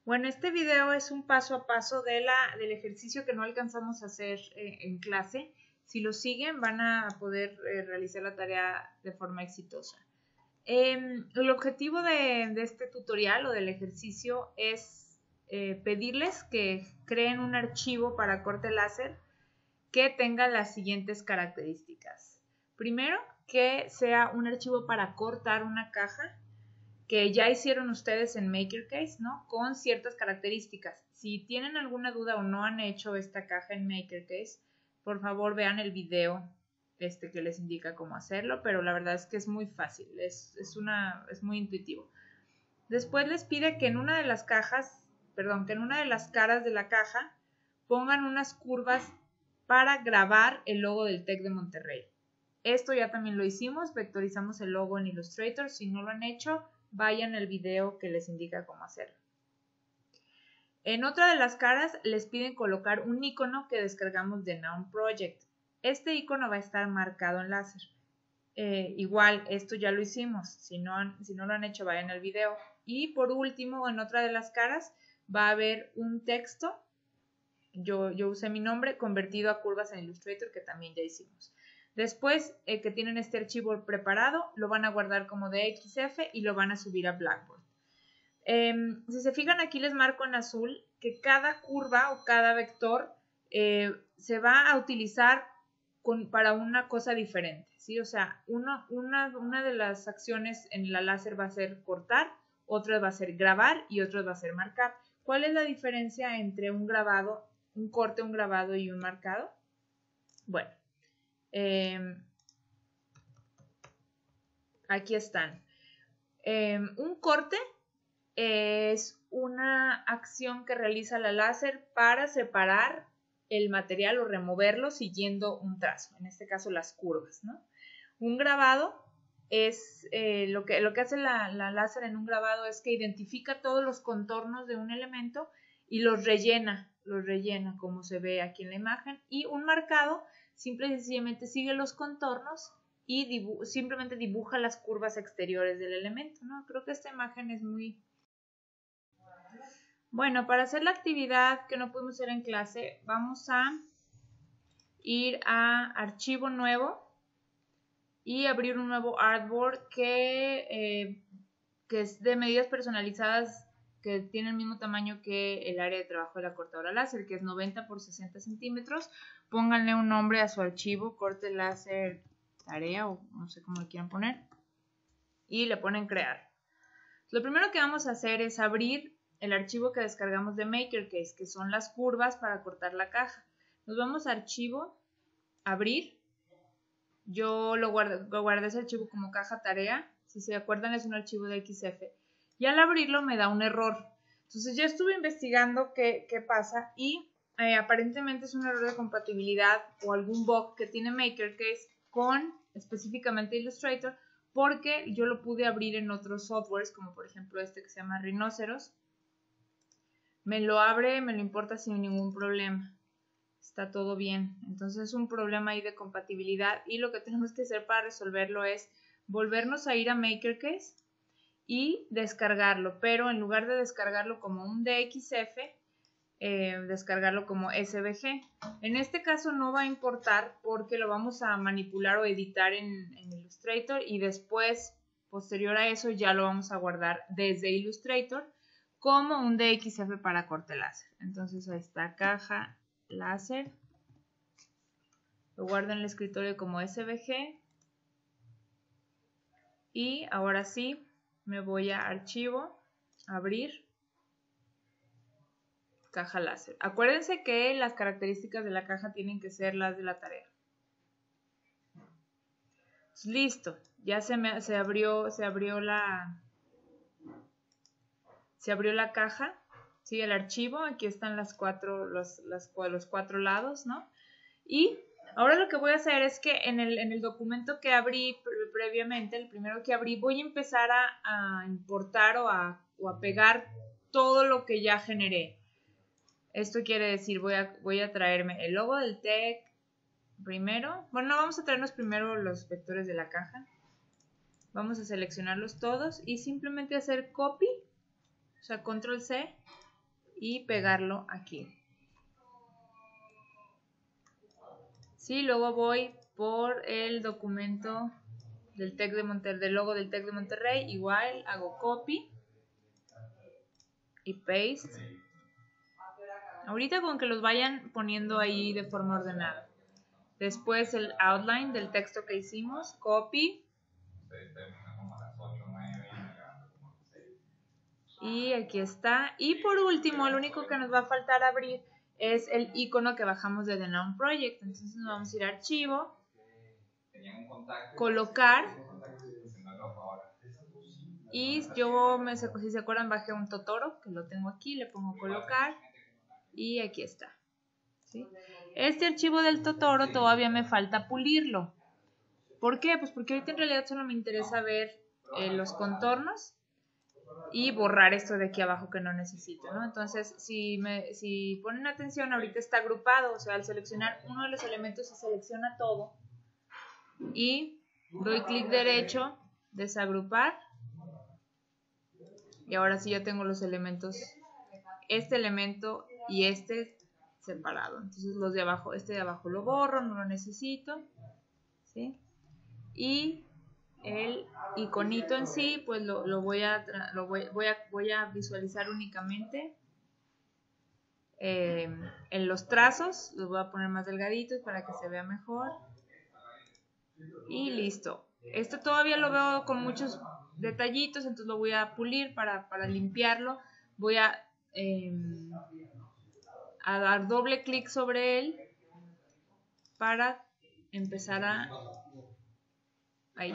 Bueno, este video es un paso a paso del ejercicio que no alcanzamos a hacer en clase. Si lo siguen van a poder realizar la tarea de forma exitosa. El objetivo de este tutorial o del ejercicio es pedirles que creen un archivo para corte láser que tenga las siguientes características. Primero, que sea un archivo para cortar una caja que ya hicieron ustedes en MakerCase, ¿no? Con ciertas características. Si tienen alguna duda o no han hecho esta caja en MakerCase, por favor vean el video que les indica cómo hacerlo, pero la verdad es que es muy fácil, es muy intuitivo. Después les pide que en una de las caras de la caja pongan unas curvas para grabar el logo del TEC de Monterrey. Esto ya también lo hicimos, vectorizamos el logo en Illustrator. Si no lo han hecho, vayan al video que les indica cómo hacerlo. En otra de las caras les piden colocar un icono que descargamos de Noun Project. Este icono va a estar marcado en láser. Igual, esto ya lo hicimos. Si no lo han hecho, vayan al video. Y por último, en otra de las caras va a haber un texto. Yo usé mi nombre convertido a curvas en Illustrator, que también ya hicimos. Después que tienen este archivo preparado, lo van a guardar como DXF y lo van a subir a Blackboard. Si se fijan, aquí les marco en azul que cada curva o cada vector se va a utilizar para una cosa diferente, ¿sí? O sea, una de las acciones en la láser va a ser cortar, otra va a ser grabar y otra va a ser marcar. ¿Cuál es la diferencia entre un corte, un grabado y un marcado? Bueno, aquí están. Un corte es una acción que realiza la láser para separar el material o removerlo siguiendo un trazo, en este caso las curvas, ¿no? Un grabado es lo que hace la láser en un grabado es que identifica todos los contornos de un elemento y los rellena como se ve aquí en la imagen. Y un marcado simple y sencillamente sigue los contornos y simplemente dibuja las curvas exteriores del elemento, ¿no? Creo que esta imagen es muy... Bueno, para hacer la actividad que no pudimos hacer en clase, vamos a ir a Archivo Nuevo y abrir un nuevo artboard que es de medidas personalizadas, que tiene el mismo tamaño que el área de trabajo de la cortadora láser, que es 90 por 60 centímetros. Pónganle un nombre a su archivo, corte láser tarea o no sé cómo le quieran poner, y le ponen crear. Lo primero que vamos a hacer es abrir el archivo que descargamos de MakerCase, que son las curvas para cortar la caja. Nos vamos a archivo, abrir. Yo lo guardé ese archivo como caja tarea. Si se acuerdan, es un archivo de XF. Y al abrirlo me da un error. Entonces ya estuve investigando qué pasa y aparentemente es un error de compatibilidad o algún bug que tiene MakerCase con específicamente Illustrator, porque yo lo pude abrir en otros softwares, como por ejemplo este que se llama Rhinoceros. Me lo abre, me lo importa sin ningún problema. Está todo bien. Entonces es un problema ahí de compatibilidad y lo que tenemos que hacer para resolverlo es volvernos a ir a MakerCase y descargarlo, pero en lugar de descargarlo como un DXF, descargarlo como SVG. En este caso no va a importar porque lo vamos a manipular o editar en Illustrator y después, posterior a eso, ya lo vamos a guardar desde Illustrator como un DXF para corte láser. Entonces ahí está, caja láser. Lo guardo en el escritorio como SVG. Y ahora sí, me voy a archivo, abrir, caja láser. Acuérdense que las características de la caja tienen que ser las de la tarea. Listo, ya se abrió la caja, ¿sí? El archivo, aquí están los cuatro lados, ¿no? Y ahora lo que voy a hacer es que en el documento que abrí previamente, el primero que abrí, voy a empezar a importar o a pegar todo lo que ya generé. Esto quiere decir, voy a traerme el logo del TEC primero. Bueno, vamos a traernos primero los vectores de la caja. Vamos a seleccionarlos todos y simplemente hacer copy, o sea, control C, y pegarlo aquí. Sí, luego voy por el documento del TEC de Monterrey, del logo del TEC de Monterrey, igual hago copy y paste. Ahorita con que los vayan poniendo ahí de forma ordenada. Después el outline del texto que hicimos, copy. Y aquí está. Y por último, lo único que nos va a faltar abrir es el icono que bajamos de The Noun Project. Entonces nos vamos a ir a archivo, colocar. Y yo, si se acuerdan, bajé un Totoro, que lo tengo aquí, le pongo colocar. Y aquí está. ¿Sí? Este archivo del Totoro todavía me falta pulirlo. ¿Por qué? Pues porque ahorita en realidad solo me interesa ver los contornos y borrar esto de aquí abajo que no necesito, ¿no? Entonces, si ponen atención, ahorita está agrupado, o sea, al seleccionar uno de los elementos se selecciona todo y doy clic derecho, desagrupar, y ahora sí ya tengo los elementos, este elemento y este separado. Entonces los de abajo, este de abajo lo borro, no lo necesito, ¿sí? Y el iconito en sí, pues voy a visualizar únicamente en los trazos. Los voy a poner más delgaditos para que se vea mejor. Y listo. Esto todavía lo veo con muchos detallitos, entonces lo voy a pulir para limpiarlo. Voy a dar doble clic sobre él para empezar a... Ahí.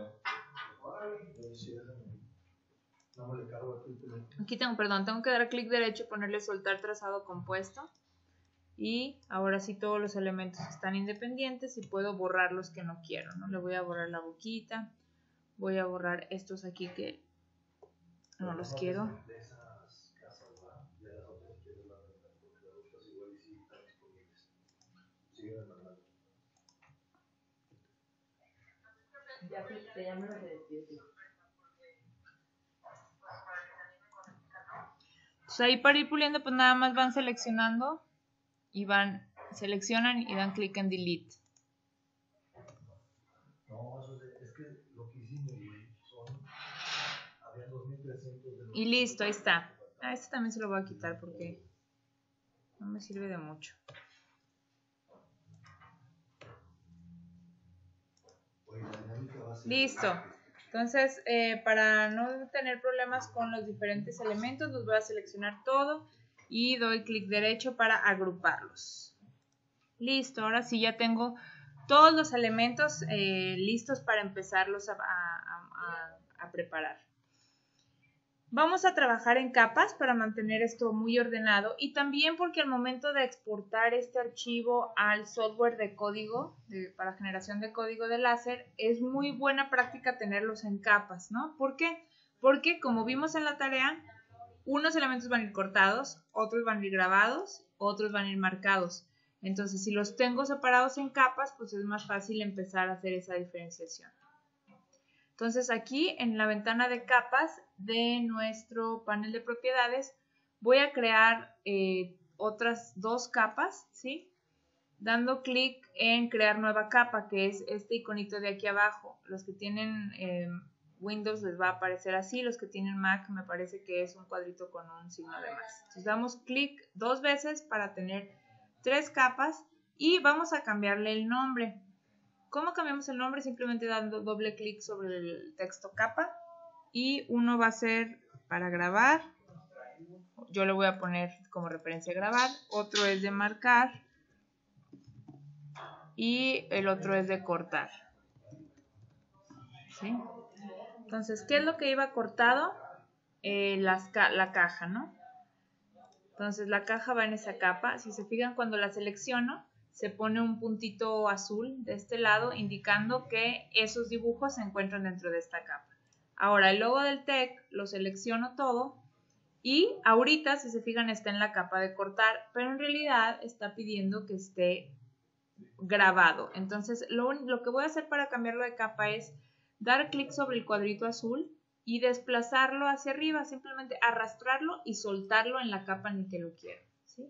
Aquí tengo que dar clic derecho y ponerle soltar trazado compuesto. Y ahora sí todos los elementos están independientes y puedo borrar los que no quiero, ¿no? Le voy a borrar la boquita. Voy a borrar estos aquí que no los quiero. Pues ahí para ir puliendo, pues nada más van seleccionando y seleccionan y dan clic en delete. Y listo, ahí está. Este también se lo voy a quitar porque no me sirve de mucho. Listo. Entonces, para no tener problemas con los diferentes elementos, los voy a seleccionar todo y doy clic derecho para agruparlos. Listo, ahora sí ya tengo todos los elementos listos para empezarlos a preparar. Vamos a trabajar en capas para mantener esto muy ordenado y también porque al momento de exportar este archivo al software de código, para generación de código de láser, es muy buena práctica tenerlos en capas, ¿no? ¿Por qué? Porque como vimos en la tarea, unos elementos van a ir cortados, otros van a ir grabados, otros van a ir marcados. Entonces, si los tengo separados en capas, pues es más fácil empezar a hacer esa diferenciación. Entonces aquí en la ventana de capas de nuestro panel de propiedades voy a crear otras dos capas, ¿sí? Dando clic en crear nueva capa, que es este iconito de aquí abajo. Los que tienen Windows les va a aparecer así, los que tienen Mac me parece que es un cuadrito con un signo de más. Entonces damos clic 2 veces para tener 3 capas y vamos a cambiarle el nombre. ¿Cómo cambiamos el nombre? Simplemente dando doble clic sobre el texto capa y uno va a ser para grabar, yo le voy a poner como referencia grabar, otro es de marcar y el otro es de cortar. ¿Sí? Entonces, ¿qué es lo que iba cortado? La caja, ¿no? Entonces la caja va en esa capa, si se fijan cuando la selecciono, se pone un puntito azul de este lado indicando que esos dibujos se encuentran dentro de esta capa. Ahora el logo del TEC lo selecciono todo y ahorita si se fijan está en la capa de cortar, pero en realidad está pidiendo que esté grabado. Entonces lo que voy a hacer para cambiarlo de capa es dar clic sobre el cuadrito azul y desplazarlo hacia arriba, simplemente arrastrarlo y soltarlo en la capa en la que lo quiero, ¿sí?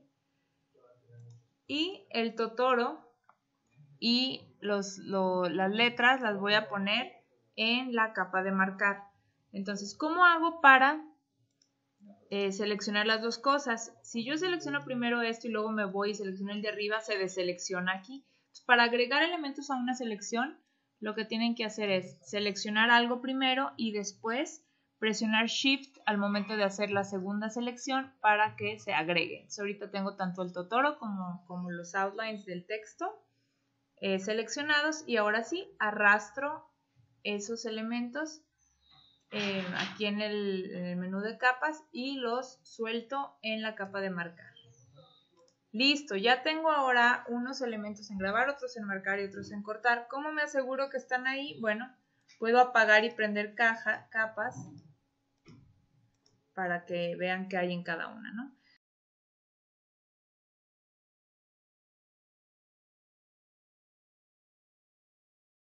Y el Totoro y las letras las voy a poner en la capa de marcar. Entonces, ¿cómo hago para seleccionar las dos cosas? Si yo selecciono primero esto y luego me voy y selecciono el de arriba, se deselecciona aquí. Entonces, para agregar elementos a una selección, lo que tienen que hacer es seleccionar algo primero y después presionar Shift al momento de hacer la segunda selección para que se agregue. Entonces, ahorita tengo tanto el Totoro como los outlines del texto seleccionados y ahora sí arrastro esos elementos aquí en el menú de capas y los suelto en la capa de marcar. Listo, ya tengo ahora unos elementos en grabar, otros en marcar y otros en cortar. ¿Cómo me aseguro que están ahí? Bueno, puedo apagar y prender capas para que vean qué hay en cada una, ¿no?